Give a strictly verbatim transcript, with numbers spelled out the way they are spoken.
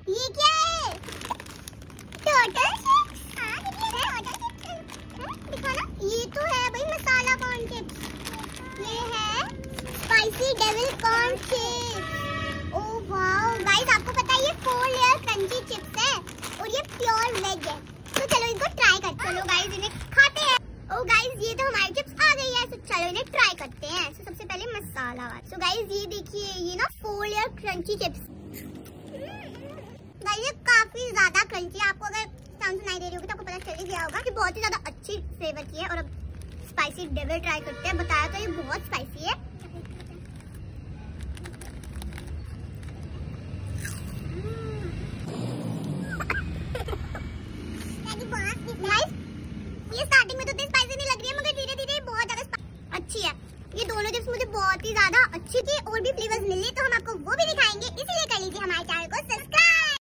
ये क्या है? Total chips. हाँ ये टोटल चिप्स। दिखा ना, ये तो है भाई मसाला कॉर्न चिप्स। ये है spicy devil corn chips. Oh wow guys, आपको पता है ये फोर लेयर क्रंची चिप्स है और ये प्योर वेज है। तो चलो इनको ट्राई करते हैं। चलो गाइस इन्हें खाते हैं। ओ गाइस ये तो हमारी चिप्स आ गई है, तो चलो इन्हें ट्राई करते हैं। तो सबसे पहले मसाला वाला। सो गाइस ये देखिए, ये ना four layer crunchy chips. Guys ये काफी ज्यादा क्रंची है। आपको अगर साउंड सुनाई दे रही होगी तो आपको पता चल ही गया होगा कि बहुत ही ज्यादा अच्छी फ्लेवर की है। और अब स्पाइसी डेविल ट्राई करते हैं। बताया तो ये बहुत स्पाइसी है। ये स्टार्टिंग में